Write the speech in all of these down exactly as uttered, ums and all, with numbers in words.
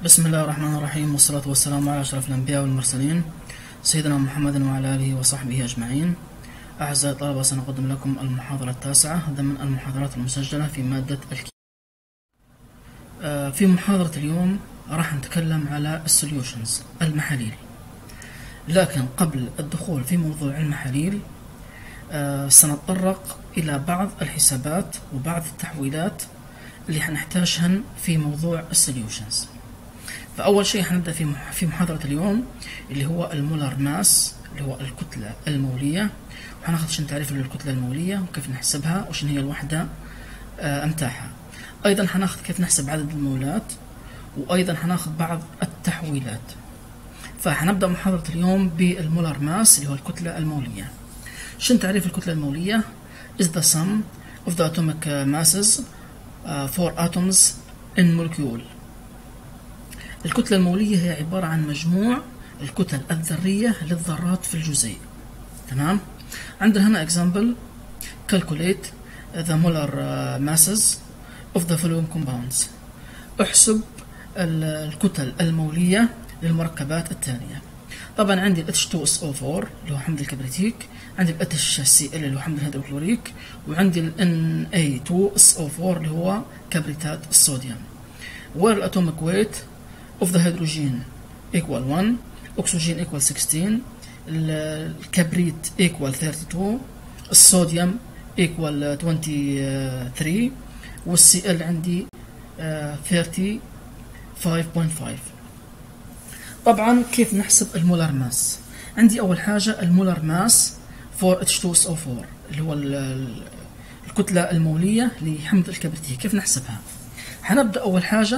بسم الله الرحمن الرحيم، والصلاة والسلام على أشرف الأنبياء والمرسلين سيدنا محمد وعلى آله وصحبه أجمعين. أعزائي الطلبة، سنقدم لكم المحاضرة التاسعة ضمن المحاضرات المسجلة في مادة الكيمياء. في محاضرة اليوم راح نتكلم على السوليوشنز، المحاليل. لكن قبل الدخول في موضوع المحاليل سنتطرق إلى بعض الحسابات وبعض التحويلات اللي حنحتاجهن في موضوع السوليوشنز. فأول شيء حنبدأ في في محاضرة اليوم اللي هو المولر ماس، اللي هو الكتلة المولية، وحناخذ شنو تعريف للكتلة المولية وكيف نحسبها وشنو هي الوحدة أمتاعها. أيضا حناخذ كيف نحسب عدد المولات، وأيضا حناخذ بعض التحويلات. فحنبدأ محاضرة اليوم بالمولر ماس اللي هو الكتلة المولية. شنو تعريف الكتلة المولية؟ is the sum of the atomic masses uh, for atoms in molecule. الكتلة المولية هي عبارة عن مجموع الكتل الذرية للذرات في الجزيء. تمام؟ عندنا هنا example calculate the molar masses of the following compounds. احسب الكتل المولية للمركبات التالية. طبعا عندي ال إتش تو إس أو فور اللي هو حمض الكبريتيك، عندي ال إتش سي إل اللي هو حمض الهيدروكلوريك، وعندي ال إن إيه تو إس أو فور اللي هو كبريتات الصوديوم. where the atomic weight of the hydrogen equal one, oxygen equal sixteen, الكبريت equal thirty-two, الصوديوم equal twenty-three، والسي إل عندي thirty-five point five. طبعا كيف نحسب المولر ماس؟ عندي أول حاجة المولر ماس for إتش تو إس أو فور اللي هو الكتلة المولية لحمض الكبريتيك. كيف نحسبها؟ حنبدأ أول حاجة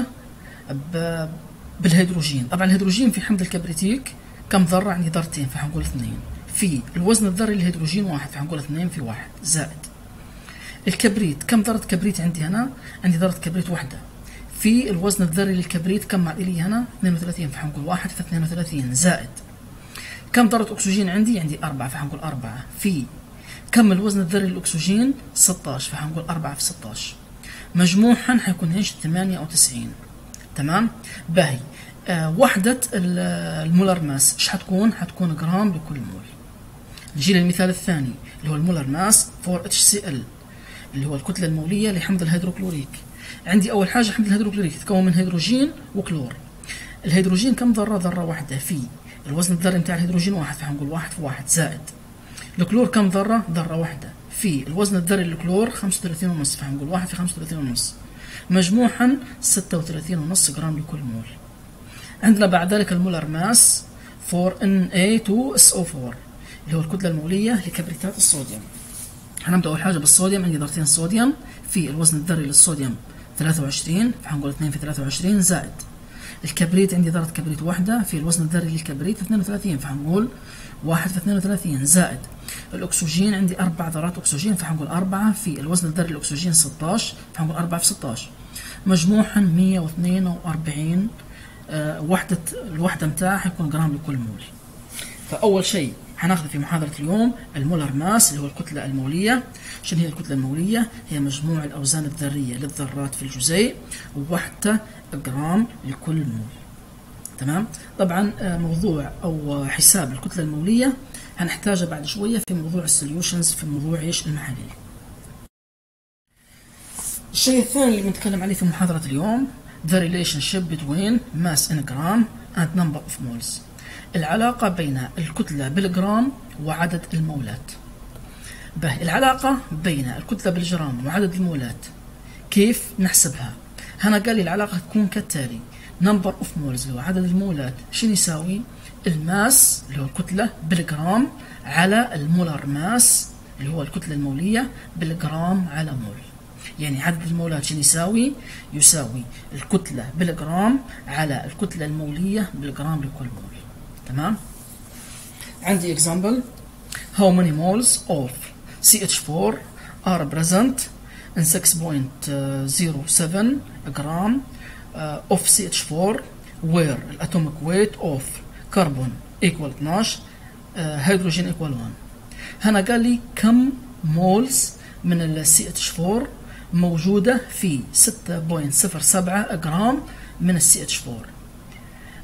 بالهيدروجين. طبعا الهيدروجين في حمض الكبريتيك كم ذرة؟ عندي ذرتين، فحنقول اثنين. في الوزن الذري للهيدروجين واحد، فحنقول اثنين في واحد زائد الكبريت. كم ذرة كبريت عندي هنا؟ عندي ذرة كبريت واحدة. في الوزن الذري للكبريت كم معطي لي هنا؟ اثنين وثلاثين، فحنقول واحد في اثنين وثلاثين زائد كم ذرة أكسجين عندي؟ عندي أربعة، فحنقول أربعة في كم الوزن الذري للأكسجين؟ ستة عشر، فحنقول أربعة في ستة عشر. مجموعا حيكون ايش؟ ثمانية أو تسعين. تمام؟ باهي. آه وحدة المولر ماس ايش حتكون؟ حتكون جرام لكل مول. نجي للمثال الثاني اللي هو المولر ماس فور إتش سي إل اللي هو الكتلة المولية لحمض الهيدروكلوريك. عندي أول حاجة حمض الهيدروكلوريك يتكون من هيدروجين وكلور. الهيدروجين كم ذرة؟ ذرة واحدة. في الوزن الذري بتاع الهيدروجين واحد، فحنقول واحد في واحد زائد الكلور كم ذرة؟ ذرة واحدة. في الوزن الذري للكلور خمسة وثلاثين ونص، فحنقول واحد في خمسة وثلاثين ونص. مجموعا ستة وثلاثين ونص جرام لكل مول. عندنا بعد ذلك المولر ماس فور إن إيه تو إس أو فور اللي هو الكتلة المولية لكبريتات الصوديوم. هنبدأ أول حاجة بالصوديوم. عندي ذرتين صوديوم. في الوزن الذري للصوديوم ثلاثة وعشرين، فحنقول اثنين في ثلاثة وعشرين زائد الكبريت. عندي ذرة كبريت واحدة. في الوزن الذري للكبريت اثنين وثلاثين، فحنقول واحد في اثنين وثلاثين زائد الأكسجين. عندي أربع ذرات أكسجين، فحنقول أربعة. في الوزن الذري للأكسجين ستة عشر، فحنقول أربعة في ستة عشر. مجموعا مية واثنين وأربعين. أه وحدة الوحدة متاعها حيكون جرام لكل مول. فأول شيء حناخذ في محاضرة اليوم المولر ماس اللي هو الكتلة المولية. شنو هي الكتلة المولية؟ هي مجموع الأوزان الذرية للذرات في الجزيء، ووحدة جرام لكل مول. تمام؟ طبعا موضوع أو حساب الكتلة المولية هنحتاجه بعد شوية في موضوع السوليوشنز، في موضوع ايش؟ المحاليل. الشيء الثاني اللي بنتكلم عليه في محاضرة اليوم the relationship between mass in gram and number of moles. العلاقة بين الكتلة بالجرام وعدد المولات. به العلاقة بين الكتلة بالجرام وعدد المولات كيف نحسبها؟ هنا قال لي العلاقة تكون كالتالي: number of moles اللي هو عدد المولات شنو يساوي؟ الماس اللي هو الكتلة بالجرام على المولر ماس اللي هو الكتلة المولية بالجرام على مول. يعني عدد المولات شنو يساوي؟ يساوي الكتلة بالجرام على الكتلة المولية بالجرام لكل مول. تمام؟ عندي example how many moles of سي إتش فور are present in six point zero seven gram uh, of سي إتش فور where الatomic weight of carbon equal اثناشر uh, hydrogen equal واحد. هنا قال لي كم مولز من ال سي إتش فور موجودة في ستة فاصلة صفر سبعة جرام من ال سي إتش فور.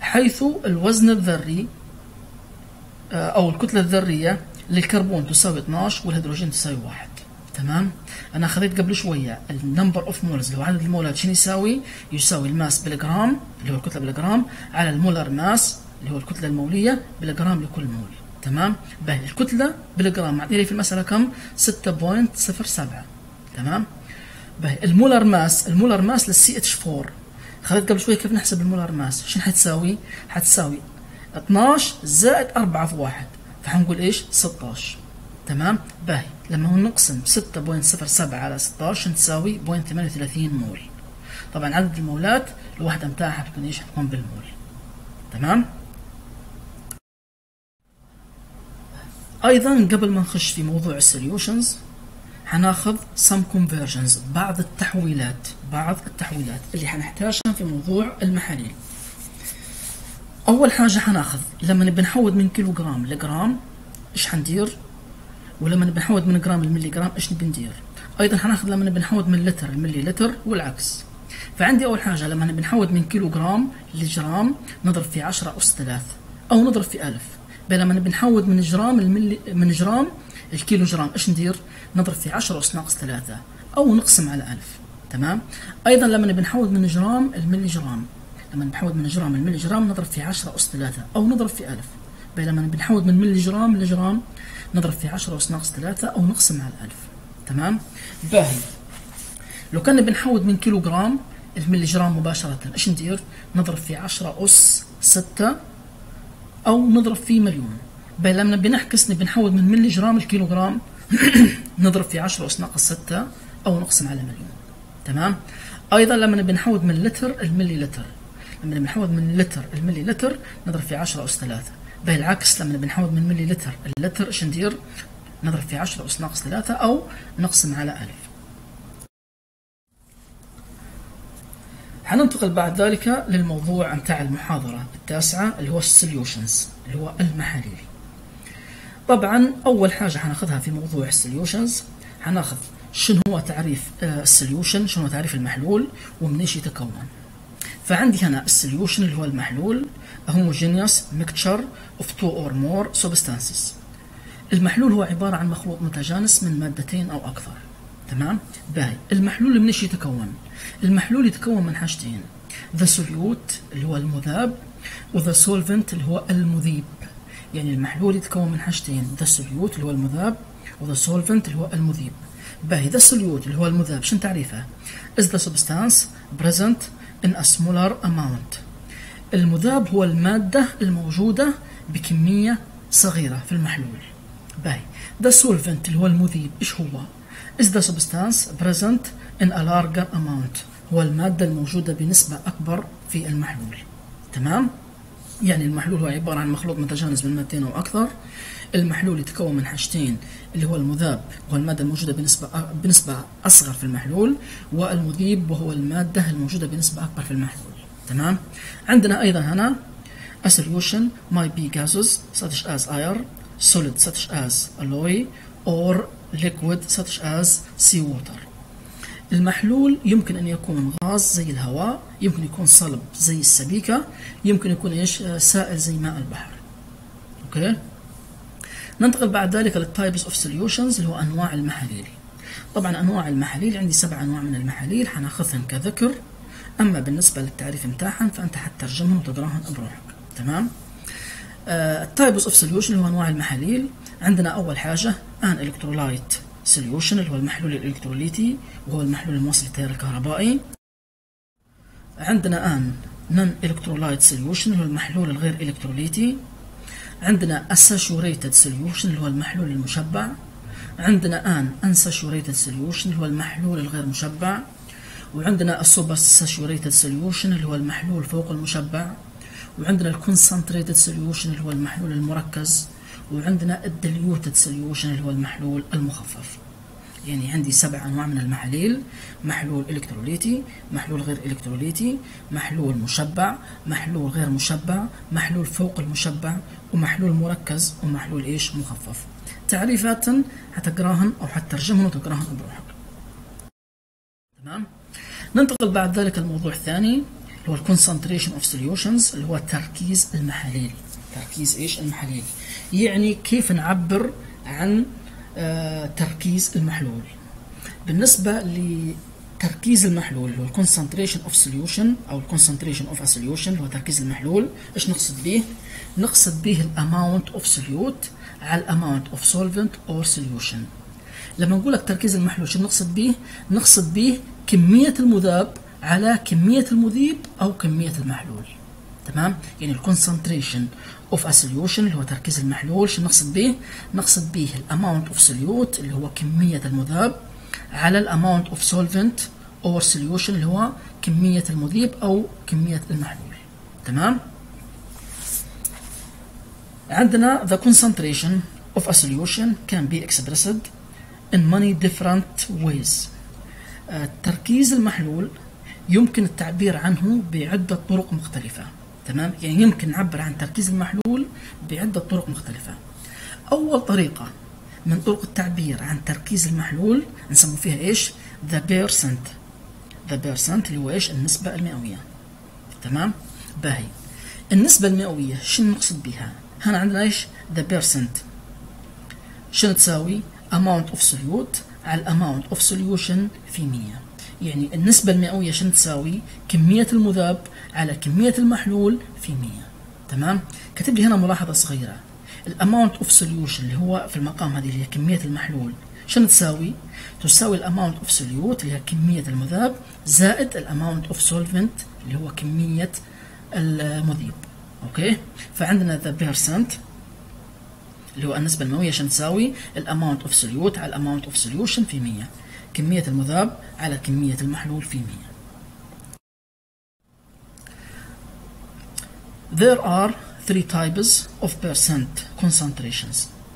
حيث الوزن الذري أو الكتلة الذرية للكربون تساوي اثناشر والهيدروجين تساوي واحد. تمام. أنا أخذت قبل شوية النمبر أوف مولز اللي هو عدد المولات شنو يساوي؟ يساوي الماس بالجرام اللي هو الكتلة بالجرام على المولر ماس اللي هو الكتلة المولية بالجرام لكل مول. تمام. باهي الكتلة بالجرام معطيني لي في المسألة كم؟ ستة فاصلة صفر سبعة. تمام. باهي المولر ماس المولر ماس للسي اتش أربعة أخذت قبل شوية كيف نحسب المولر ماس؟ شنو حتساوي؟ حتساوي اثناشر زائد أربعة في واحد فحنقول ايش؟ ستة عشر. تمام. باهي لما نقسم ستة فاصلة صفر سبعة على ستة عشر تساوي صفر فاصلة ثمانية وثلاثين مول. طبعا عدد المولات الوحدة متاعها حتكون ايش؟ حتكون بالمول. تمام. ايضا قبل ما نخش في موضوع السوليوشنز حناخذ some conversions بعض التحويلات بعض التحويلات اللي حنحتاجها في موضوع المحاليل. اول حاجه حناخذ لما نبي نحول من كيلو جرام لجرام ايش حندير، ولما نبي نحول من جرام لملي جرام ايش نبي ندير. ايضا حناخذ لما نبي نحول من لتر لملي لتر والعكس. فعندي اول حاجه لما نبي نحول من كيلو جرام لجرام نضرب في عشرة أس ثلاثة او نضرب في ألف. بينما نبي نحول من جرام الملي من جرام الكيلو جرام ايش ندير؟ نضرب في عشرة أس ناقص ثلاثة او نقسم على ألف. تمام. ايضا لما نبي نحول من جرام الملي جرام لما نحول من جرام الملي جرام نضرب في عشرة أس ثلاثة او نضرب في ألف. بينما نبي نحول من ملي جرام لجرام نضرب في عشرة أس ناقص ثلاثة او نقسم على ألف. تمام. باهي لو كان نبي نحول من كيلو جرام الملي جرام مباشرة ايش ندير؟ نضرب في عشرة أس ستة او نضرب في مليون. بينما نبي نحكس نبي نحول من ملي جرام الكيلو جرام نضرب في عشرة أس ناقص ستة او نقسم على مليون. تمام. ايضا لما نبي نحول من لتر الملي لتر لما نبي نحول من لتر الملي لتر نضرب في عشرة أس ثلاثة. بالعكس لما نبي نحول من ملي لتر اللتر ايش ندير؟ نضرب في عشرة أس ناقص ثلاثة او نقسم على ألف. حننتقل بعد ذلك للموضوع متاع المحاضرة التاسعة اللي هو السوليوشنز اللي هو المحاليل. طبعا أول حاجة حناخذها في موضوع السوليوشنز حناخذ شنو هو تعريف السوليوشن، شنو هو تعريف المحلول ومن ايش يتكون. فعندي هنا السوليوشن اللي هو المحلول homogeneous mixture of two or more substances. المحلول هو عبارة عن مخلوط متجانس من مادتين أو أكثر. تمام. باهي المحلول من ايش يتكون؟ المحلول يتكون من حاجتين the solute اللي هو المذاب و the solvent اللي هو المذيب. يعني المحلول يتكون من حاجتين the solute اللي هو المذاب و the solvent اللي هو المذيب. باهي the solute اللي هو المذاب شنو تعريفه؟ is the substance present in a smaller amount. المذاب هو المادة الموجودة بكمية صغيرة في المحلول. باهي the solvent اللي هو المذيب ايش هو؟ is the substance present in a larger amount. هو المادة الموجودة بنسبة أكبر في المحلول. تمام. يعني المحلول هو عبارة عن مخلوط متجانس من مادتين أو أكثر. المحلول يتكون من حاجتين اللي هو المذاب وهو المادة الموجودة بنسبة بنسبة أصغر في المحلول، والمذيب وهو المادة الموجودة بنسبة أكبر في المحلول. تمام. عندنا أيضا هنا a solution might be gases such as air, solid such as alloy, or liquid such as seawater. المحلول يمكن أن يكون غاز زي الهواء، يمكن يكون صلب زي السبيكة، يمكن يكون إيش سائل زي ماء البحر. أوكي. ننتقل بعد ذلك للتايبس اوف سوليوشنز اللي هو أنواع المحاليل. طبعا أنواع المحاليل عندي سبع أنواع من المحاليل حناخذهم كذكر، أما بالنسبة للتعريف متاعهم فأنت حتترجمهم وتقراهم بروحك. تمام. التايبس اوف سوليوشن اللي هو أنواع المحاليل. عندنا أول حاجة ان الكترولايت سوليوشن اللي هو المحلول الإلكتروليتي وهو المحلول الموصل للتيار الكهربائي. عندنا ان نون الكترولايت سوليوشن اللي هو المحلول الغير إلكتروليتي. عندنا unsaturated solution اللي هو المحلول المشبع. عندنا ان unsaturated solution اللي هو المحلول الغير مشبع. وعندنا السوبر ساتوريتد سوليوشن اللي هو المحلول فوق المشبع. وعندنا الكونسنتريتد سوليوشن اللي هو المحلول المركز. وعندنا الديليوتد سوليوشن اللي هو المحلول المخفف. يعني عندي سبع انواع من المحاليل: محلول الكتروليتي، محلول غير الكتروليتي، محلول مشبع، محلول غير مشبع، محلول فوق المشبع، ومحلول مركز، ومحلول ايش مخفف. تعريفات حتقراهن او حتترجمهن وتقراهن بروحك. تمام. ننتقل بعد ذلك الموضوع الثاني اللي هو الكونسنتريشن اوف سوليوشنز، اللي هو تركيز المحاليل. تركيز ايش؟ المحاليل. يعني كيف نعبر عن آه تركيز المحلول. بالنسبة لتركيز المحلول اللي هو الكونسنتريشن اوف سوليوشن او الكونسنتريشن اوف سوليوشن اللي هو تركيز المحلول، ايش نقصد به؟ نقصد به الاماونت اوف سوليوت على الاماونت اوف سولفنت اور سوليوشن. لما نقول لك تركيز المحلول شو نقصد به؟ نقصد به كمية المذاب على كمية المذيب أو كمية المحلول. تمام؟ يعني الكونسنتريشن اوف ا سوليوشن اللي هو تركيز المحلول شو نقصد به؟ نقصد به الاماونت اوف سوليوت اللي هو كمية المذاب على الاماونت اوف سولفنت اور سوليوشن اللي هو كمية المذيب أو كمية المحلول. تمام؟ عندنا the concentration of a solution can be expressed in many different ways. تركيز المحلول يمكن التعبير عنه بعدة طرق مختلفة. تمام؟ يعني يمكن نعبر عن تركيز المحلول بعدة طرق مختلفة. أول طريقة من طرق التعبير عن تركيز المحلول نسمو فيها إيش؟ the percent. the percent اللي هو إيش؟ النسبة المئوية. تمام؟ باهي. النسبة المئوية شنو نقصد بها؟ هنا عندنا إيش؟ the percent شنو تساوي؟ amount of solute على amount of solution في مية. يعني النسبة المئوية شنو تساوي؟ كمية المذاب على كمية المحلول في مية. تمام؟ كتب لي هنا ملاحظة صغيرة. الاماونت اوف سوليوشن اللي هو في المقام هذه اللي هي كمية المحلول شنو تساوي؟ تساوي الاماونت اوف سوليوت اللي هي كمية المذاب زائد الاماونت اوف سولفنت اللي هو كمية المذيب. اوكي؟ فعندنا ذا بيرسنت اللي هو النسبة المئوية شنو تساوي؟ الاماونت اوف سوليوت على الاماونت اوف سوليوشن في مية. كمية المذاب على كمية المحلول في مية. There are three types of percent concentrations.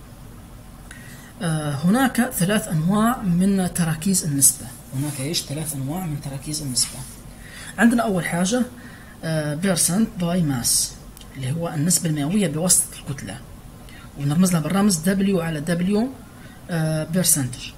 آه هناك ثلاث أنواع من تراكيز النسبة. هناك إيش؟ ثلاث أنواع من تراكيز النسبة. عندنا أول حاجة آه percent by mass اللي هو النسبة المئوية بوسط الكتلة، ونرمز لها بالرمز W على W آه percentage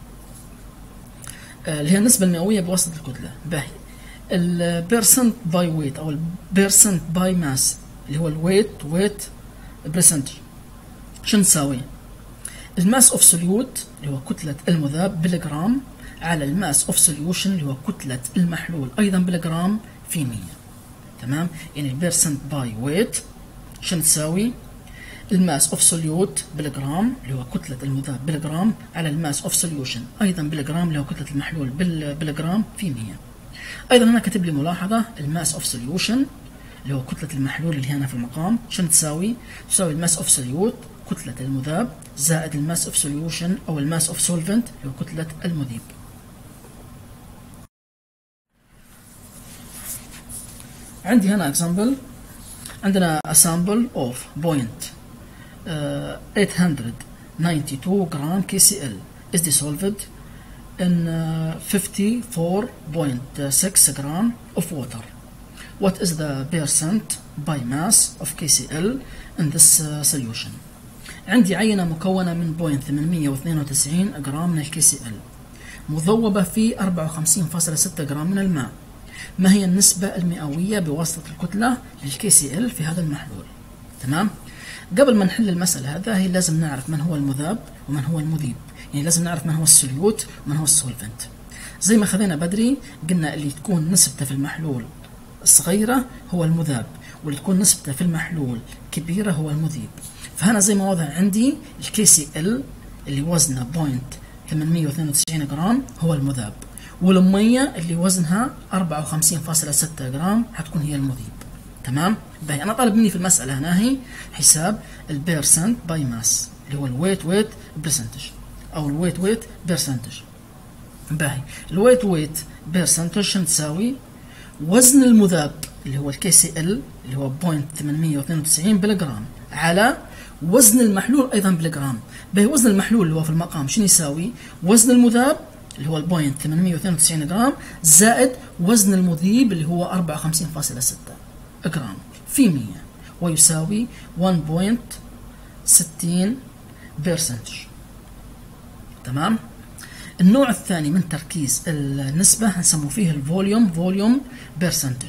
آه اللي هي النسبة المئوية بوسط الكتلة. باهي. البيرسنت باي ويت أو البيرسنت باي ماس اللي هو الويت ويت برسنتج شنو تساوي؟ الماس اوف سوليوت اللي هو كتلة المذاب بالجرام على الماس اوف سوليوشن اللي هو كتلة المحلول أيضا بالجرام في مية. تمام؟ يعني البيرسنت باي ويت شنو تساوي؟ الماس اوف سوليوت بالجرام اللي هو كتلة المذاب بالجرام على الماس اوف سوليوشن أيضا بالجرام اللي هو كتلة المحلول بالجرام في مية. أيضا هنا كتب لي ملاحظة الماس اوف سوليوشن اللي هو كتلة المحلول اللي هنا في المقام شنو تساوي؟ تساوي الماس اوف سوليوت كتلة المذاب زائد الماس اوف سوليوشن أو الماس اوف سولفنت اللي هو كتلة المذيب. عندي هنا example. عندنا a sample of point uh, eight hundred ninety-two gram K C L is dissolved in uh, fifty-four point six gram of water. What is the percent by mass of K C L in this uh, solution? عندي عينة مكونة من بوينت ثمانمئة واثنين وتسعين جرام من الكي سي ال مذوبة في أربعة وخمسين فاصلة ستة جرام من الماء. ما هي النسبة المئوية بواسطة الكتلة للكي سي ال في هذا المحلول؟ تمام؟ قبل ما نحل المسألة هذا لازم نعرف من هو المذاب ومن هو المذيب. يعني لازم نعرف من هو السوليوت ومن هو السولفنت. زي ما خذينا بدري قلنا اللي تكون نسبته في المحلول صغيرة هو المذاب، واللي تكون نسبته في المحلول كبيرة هو المذيب. فهنا زي ما وضع عندي الكي سي ال اللي وزنه بوينت ثمانمئة واثنين وتسعين جرام هو المذاب، والمية اللي وزنها أربعة وخمسين فاصلة ستة جرام حتكون هي المذيب. تمام؟ باهي. أنا طالب مني في المسألة هنا هي حساب البيرسنت باي ماس اللي هو الويت ويت برسنتج أو الويت ويت برسنتج. باهي. الويت ويت برسنتج شنو تساوي؟ وزن المذاب اللي هو الكي سي ال اللي هو بوينت ثمانمئة واثنين وتسعين بالجرام على وزن المحلول أيضا بالجرام. باهي. وزن المحلول اللي هو في المقام شنو يساوي؟ وزن المذاب اللي هو البوينت ثمانمئة واثنين وتسعين جرام زائد وزن المذيب اللي هو أربعة وخمسين فاصلة ستة جرام في مية، ويساوي واحد فاصلة ستين برسنتج. تمام؟ النوع الثاني من تركيز النسبة هنسمو فيه الفوليوم فوليوم برسنتج.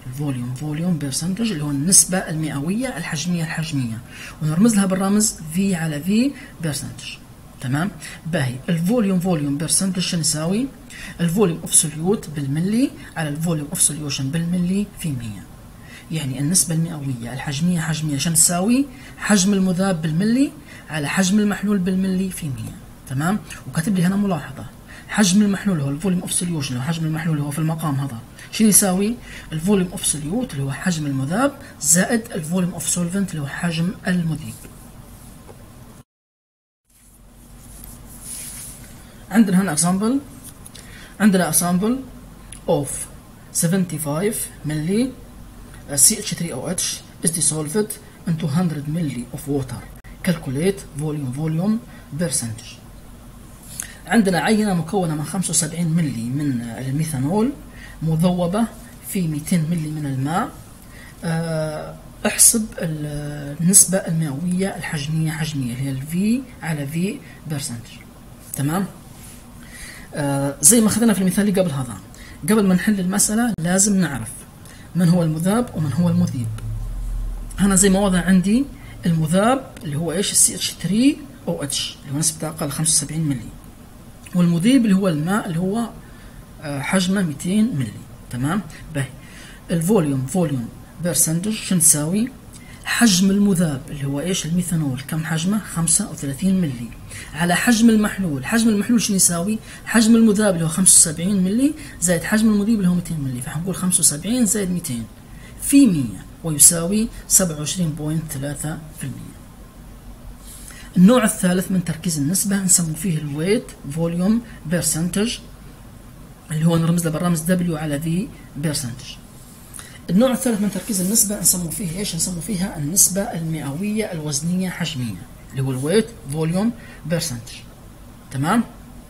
الفوليوم فوليوم برسنتج اللي هو النسبة المئوية الحجمية الحجمية، ونرمز لها بالرمز في على في برسنتج. تمام. باهي الفوليوم فوليوم برسنتج شنو يساوي؟ الفوليوم اوف سوليوت بالملي على الفوليوم اوف سوليوشن بالملي في مية. يعني النسبة المئوية الحجمية حجمية شنو تساوي؟ حجم المذاب بالملي على حجم المحلول بالملي في مية. تمام. وكاتب لي هنا ملاحظة، حجم المحلول هو الفوليوم اوف سوليوشن، هو حجم المحلول اللي هو في المقام هذا شنو يساوي؟ الفوليوم اوف سوليوت اللي هو حجم المذاب زائد الفوليوم اوف سولفنت اللي هو حجم المذيب. عندنا هنا example، عندنا example of seventy-five milli C H three O H is dissolved into one hundred milli of water. Calculate volume volume percentage. عندنا عينة مكونة من خمسة وسبعين ملي من الميثانول مذوبة في مئتين ملي من الماء. احسب النسبة المئوية الحجمية حجمية هي ال V على V percentage. تمام. آه زي ما اخذنا في المثال اللي قبل هذا، قبل ما نحل المسألة لازم نعرف من هو المذاب ومن هو المذيب. هنا زي ما وضع عندي المذاب اللي هو ايش؟ سي اتش ثري او اتش اللي هو نسبته اقل خمسة وسبعين ملي، والمذيب اللي هو الماء اللي هو آه حجمه مئتين ملي. تمام. باهي الفوليوم فوليوم برسنتج شنو تساوي؟ حجم المذاب اللي هو ايش؟ الميثانول كم حجمه؟ خمسة وثلاثين ملي على حجم المحلول. حجم المحلول شنو يساوي؟ حجم المذاب اللي هو خمسة وسبعين ملي زائد حجم المذيب اللي هو مئتين ملي، فحنقول خمسة وسبعين زائد مئتين في مية ويساوي سبعة وعشرين فاصلة ثلاثة بالمية. النوع الثالث من تركيز النسبة نسمو فيه الويت فوليوم برسنتج اللي هو نرمز له بالرمز W على V برسنتج. النوع الثالث من تركيز النسبة نسمو فيه ايش؟ نسمو فيها النسبة المئوية الوزنية حجمية اللي هو الويت فوليوم برسنتج. تمام.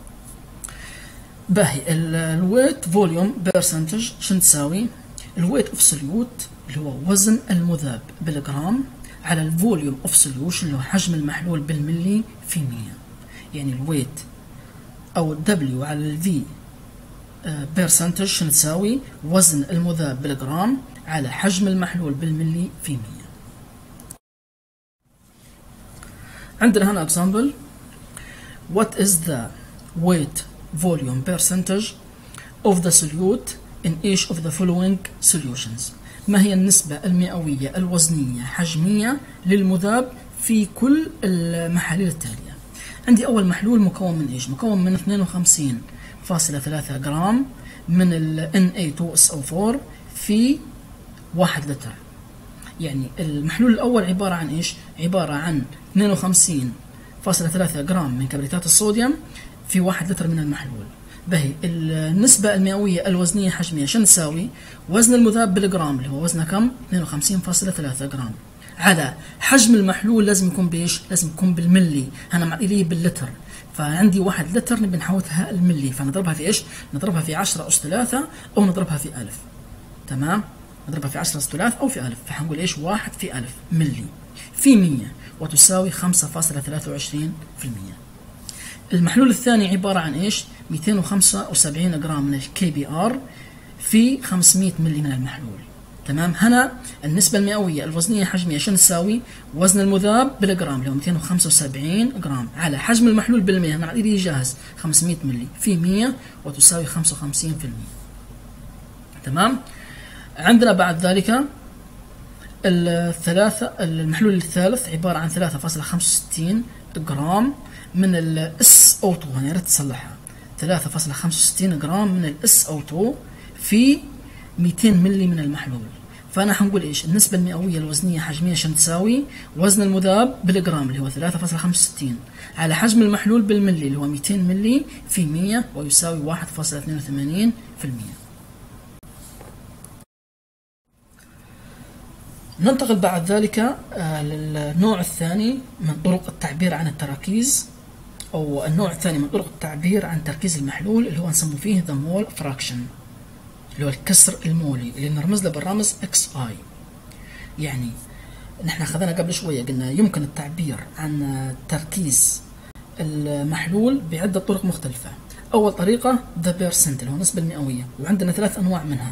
باهي الويت فوليوم برسنتج شنو تساوي؟ الويت اوف سوليوت اللي هو وزن المذاب بالجرام على الفوليوم اوف سوليوشن اللي هو حجم المحلول بالملي في مية. يعني الويت او الدبليو على الفي برسنتج شنو تساوي؟ وزن المذاب بالجرام على حجم المحلول بالملي في مية. عندنا هنا example. What is the weight volume percentage of the solute in each of the following solutions؟ ما هي النسبة المئوية الوزنية حجمية للمذاب في كل المحاليل التالية؟ عندي أول محلول مكون من إيش؟ مكون من اثنين وخمسين فاصلة ثلاثة جرام من ال إن إيه تو إس أو فور في واحد لتر. يعني المحلول الأول عبارة عن إيش؟ عبارة عن اثنين وخمسين فاصلة ثلاثة جرام من كبريتات الصوديوم في واحد لتر من المحلول. باهي النسبة المئوية الوزنية حجمية شنو تساوي؟ وزن المذاب بالجرام اللي هو وزنه كم؟ اثنين وخمسين فاصلة ثلاثة جرام على حجم المحلول لازم يكون بإيش؟ لازم يكون بالملي. أنا معطي لي باللتر، فعندي واحد لتر نبي نحولها الملي، فنضربها في إيش؟ نضربها في عشرة أس ثلاثة أو نضربها في ألف. تمام؟ نضربها في عشرة أس ثلاثة أو في ألف، فحنقول إيش؟ واحد في ألف ملي في مية وتساوي خمسة فاصلة ثلاثة وعشرين في المية. المحلول الثاني عبارة عن إيش؟ مئتين وخمسة وسبعين جرام من الكي بي آر في خمسمئة ملي من المحلول. تمام. هنا النسبة المئوية الوزنية حجمية شنو تساوي؟ وزن المذاب بالجرام اللي هو مئتين وخمسة وسبعين جرام على حجم المحلول بالمية، أنا عندي جاهز خمسمئة ملي في مية وتساوي خمسة وخمسين في المية. تمام. عندنا بعد ذلك الثلاثة المحلول الثالث عبارة عن ثلاثة فاصلة خمسة وستين جرام من الاس او اثنين، هنا ريت تصلحها، ثلاثة فاصلة خمسة وستين جرام من الاس او اثنين في مئتين ملي من المحلول. فانا حنقول ايش؟ النسبة المئوية الوزنية حجمية شنو تساوي؟ وزن المذاب بالجرام اللي هو ثلاثة فاصلة خمسة وستين على حجم المحلول بالملي اللي هو مئتين ملي في مية ويساوي واحد فاصلة اثنين وثمانين في المية. ننتقل بعد ذلك للنوع الثاني من طرق التعبير عن التراكيز، أو النوع الثاني من طرق التعبير عن تركيز المحلول اللي هو نسميه فيه the mole fraction اللي هو الكسر المولي اللي نرمز له بالرمز إكس آي. يعني نحن أخذنا قبل شوية قلنا يمكن التعبير عن تركيز المحلول بعدة طرق مختلفة. أول طريقة the percent اللي هو النسبة المئوية، وعندنا ثلاث أنواع منها.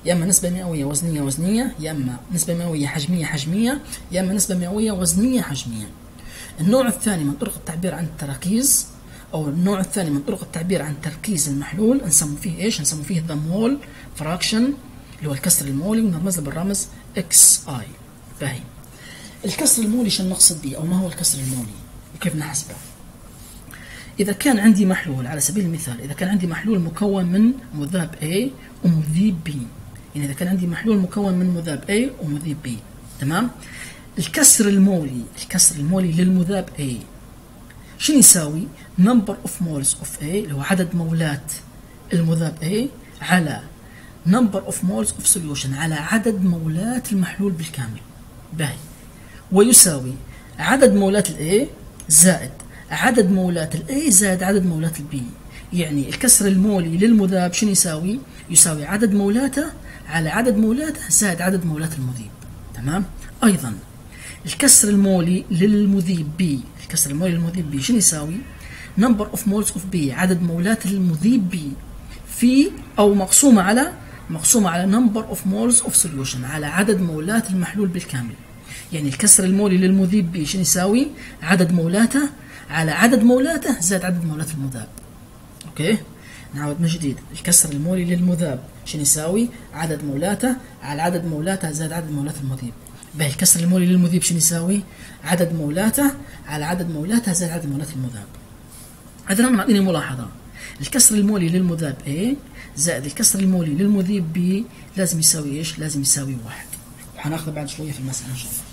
يا اما نسبه مئويه وزنيه وزنيه، يا اما نسبه مئويه حجميه حجميه، يا اما نسبه مئويه وزنيه حجميه. النوع الثاني من طرق التعبير عن التراكيز، او النوع الثاني من طرق التعبير عن تركيز المحلول، نسميه فيه ايش؟ نسميه فيه ذا مول فراكشن، اللي هو الكسر المولي، ونرمز له بالرمز اكس اي. فهي الكسر المولي شو نقصد به، او ما هو الكسر المولي وكيف نحسبه؟ اذا كان عندي محلول، على سبيل المثال اذا كان عندي محلول مكون من مذاب A ومذيب B، يعني اذا كان عندي محلول مكون من مذاب A ومذيب B، تمام؟ الكسر المولي الكسر المولي للمذاب A شنو يساوي؟ number of moles of A، اللي هو عدد مولات المذاب A، على number of moles of solution، على عدد مولات المحلول بالكامل. باهي. ويساوي عدد مولات ال A زائد عدد مولات ال A زائد عدد مولات ال B. يعني الكسر المولي للمذاب شنو يساوي؟ يساوي عدد مولاته على عدد مولاته زائد عدد مولات المذيب. تمام؟ أيضا الكسر المولي للمذيب B، الكسر المولي للمذيب B شنو يساوي؟ number of moles of B، عدد مولات المذيب B في أو مقسومة على مقسومة على number of moles of solution، على عدد مولات المحلول بالكامل. يعني الكسر المولي للمذيب B شنو يساوي؟ عدد مولاته على عدد مولاته زائد عدد مولات المذاب. اوكي؟ نعود من جديد، الكسر المولي للمذاب شنو يساوي؟ عدد مولاته على عدد مولاته زائد عدد مولات المذيب. باهي الكسر المولي للمذيب شنو يساوي؟ عدد مولاته على عدد مولاته زائد عدد مولات المذاب. هذا راح نعطيني ملاحظة، الكسر المولي للمذاب A زائد الكسر المولي للمذيب B لازم يساوي ايش؟ لازم يساوي واحد. وحناخذه بعد شوية في المسألة ان شاء الله.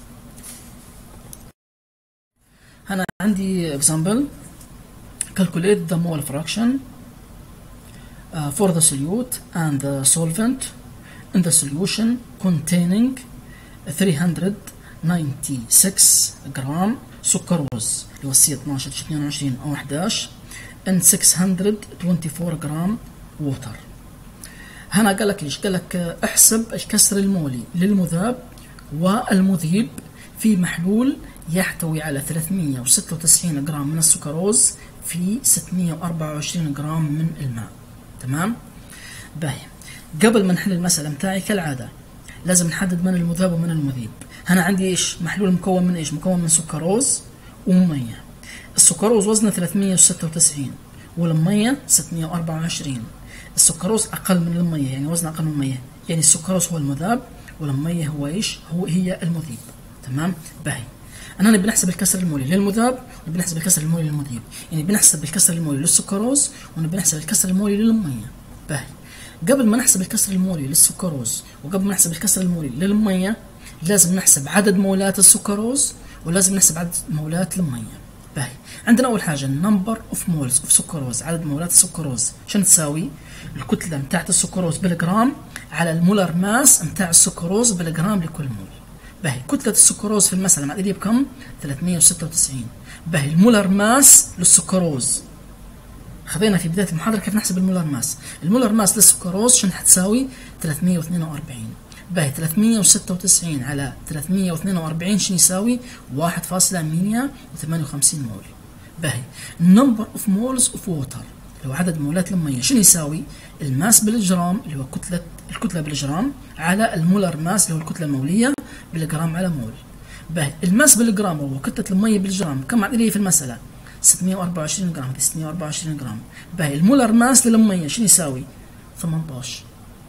هنا عندي example calculate the mole fraction uh, for the solute and the solvent in the solution containing three hundred ninety-six جرام سكروز، اللي هو سي اثناعش اثنين وعشرين او احد عشر and six hundred twenty-four جرام ووتر. هنا قال لك ليش؟ قال لك احسب الكسر المولي للمذاب والمذيب في محلول يحتوي على ثلاثمئة وستة وتسعين جرام من السكروز في ستمئة وأربعة وعشرين جرام من الماء. تمام؟ باهي. قبل ما نحل المسألة متاعي كالعادة لازم نحدد من المذاب ومن المذيب. هنا عندي ايش؟ محلول مكون من ايش؟ مكون من سكروز ومية. السكروز وزنه ثلاثمئة وستة وتسعين والمية ستمئة وأربعة وعشرين. السكروز اقل من المية، يعني وزنه اقل من المية، يعني السكروز هو المذاب والمية هو ايش؟ هو هي المذيب. تمام؟ باهي. أنا نبي نحسب الكسر المولي للمذاب ونبي نحسب الكسر المولي للمذيب، يعني بنحسب الكسر المولي للسكروز ونبي نحسب الكسر المولي للمية. باهي. قبل ما نحسب الكسر المولي للسكروز وقبل ما نحسب الكسر المولي للمية لازم نحسب عدد مولات السكروز ولازم نحسب عدد مولات المية. باهي. عندنا أول حاجة number of moles of سكروز، عدد مولات السكروز شنو تساوي؟ الكتلة متاعت السكروز بالجرام على المولر ماس متاع السكروز بالجرام لكل مول. باهي. كتلة السكروز في المسألة معدلية بكم؟ ثلاثمئة وستة وتسعين. باهي. المولر ماس للسكروز خذينا في بداية المحاضرة كيف نحسب المولر ماس. المولر ماس للسكروز شنو حتساوي؟ ثلاثمئة واثنين وأربعين. باهي. ثلاثمئة وستة وتسعين على ثلاثمئة واثنين وأربعين شنو يساوي؟ واحد فاصلة مئة وثمانية وخمسين مول. باهي. number of moles of water، اللي هو عدد مولات المية شنو يساوي؟ الماس بالجرام، اللي هو كتلة الكتلة بالجرام، على المولر ماس اللي هو الكتلة المولية بالجرام على مول. باهي. الماس بالجرام هو كتلة المية بالجرام، كم معدلية في المسألة؟ ستمئة وأربعة وعشرين جرام. ستمئة وأربعة وعشرين جرام. باهي. المولر ماس للمية شنو يساوي؟ ثمانية عشر.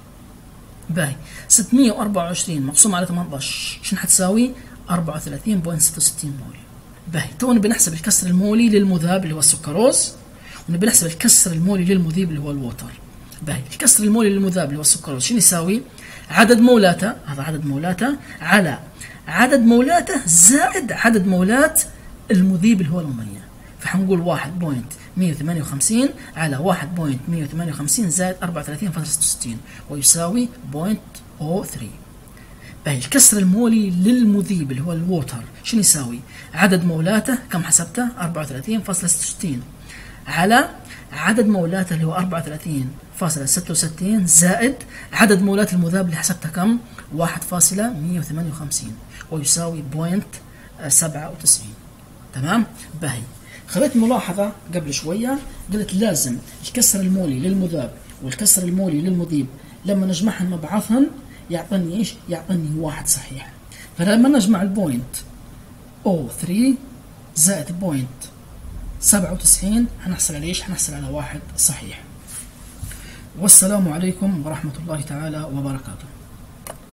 باهي. ستمئة وأربعة وعشرين مقسوم على ثمانية عشر شنو حتساوي؟ أربعة وثلاثين فاصلة ستة وستين مول. باهي. تو نبي نحسب الكسر المولي للمذاب اللي هو السكروز ونبي نحسب الكسر المولي للمذيب اللي هو الووتر. باهي. الكسر المولي للمذاب اللي هو السكروز شنو يساوي؟ عدد مولاته، هذا عدد مولاته، على عدد مولاته زائد عدد مولات المذيب اللي هو المية. فحنقول واحد فاصلة مئة وثمانية وخمسين على واحد فاصلة مئة وثمانية وخمسين زائد أربعة وثلاثين فاصلة ستة وستين ويساوي صفر فاصلة صفر ثلاثة. باهي. الكسر المولي للمذيب اللي هو الووتر شنو يساوي؟ عدد مولاته كم حسبته؟ أربعة وثلاثين فاصلة ستة وستين على عدد مولاته اللي هو أربعة وثلاثين فاصلة ستة وستين زائد عدد مولات المذاب اللي حسبتها كم؟ واحد فاصلة مئة وثمانية وخمسين ويساوي صفر فاصلة سبعة وتسعين. تمام؟ باهي. خذيت ملاحظة قبل شوية قلت لازم الكسر المولي للمذاب والكسر المولي للمذيب لما نجمعهن مع بعضهن يعطيني ايش؟ يعطيني واحد صحيح. فلما نجمع البوينت او ثلاثة زائد بوينت سبعة وتسعين هنحصل على ايش؟ هنحصل على واحد صحيح. والسلام عليكم ورحمة الله تعالى وبركاته.